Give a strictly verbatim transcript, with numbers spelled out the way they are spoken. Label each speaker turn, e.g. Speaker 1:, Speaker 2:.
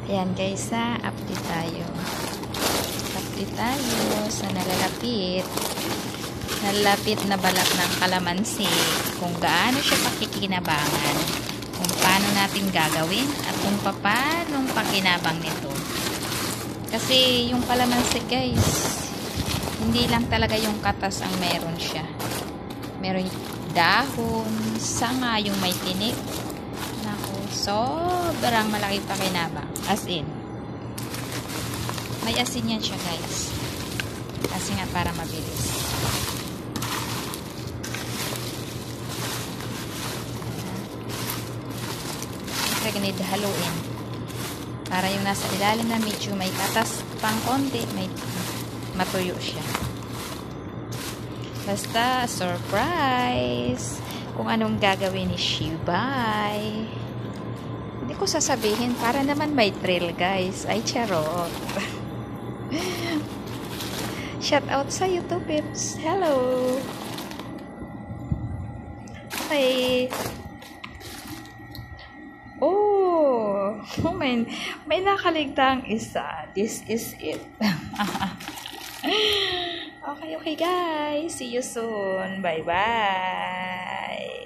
Speaker 1: Ayan guys, ha, update tayo. Update tayo sa nalalapit. Nalalapit na balak ng kalamansi. Kung gaano siya pakikinabangan. Kung paano natin gagawin at kung paano pakinabang nito. Kasi yung kalamansi guys, hindi lang talaga yung katas ang meron siya. Meron dahon, sanga yung may tinik. Naku, sobrang malaki pakinabang. As in, may asin yan siya guys. Kasi nga para mabilis. Siyempre, ganito haluin. Para yung nasa ilalim na medyo may katas pang konti, may matuyo siya. Basta, surprise! Kung anong gagawin ni Shibay. Hindi ko sasabihin, para naman may thrill guys. Ay, charot. Shout out sa YouTube peeps. Hello! Okay. Oh! May, may nakaligtang isa. This is it. Okay, okay guys. See you soon. Bye-bye.